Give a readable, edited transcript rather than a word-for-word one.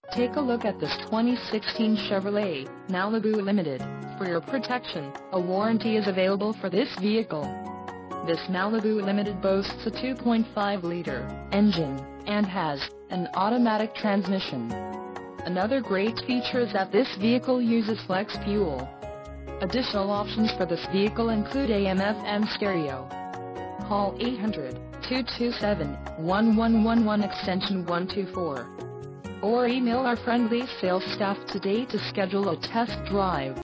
Take a look at this 2016 Chevrolet Malibu Limited. For your protection, a warranty is available for this vehicle. This Malibu Limited boasts a 2.5-liter engine and has an automatic transmission. Another great feature is that this vehicle uses flex fuel. Additional options for this vehicle include AM/FM stereo. Call 800-227-1111 extension 124. Or email our friendly sales staff today to schedule a test drive.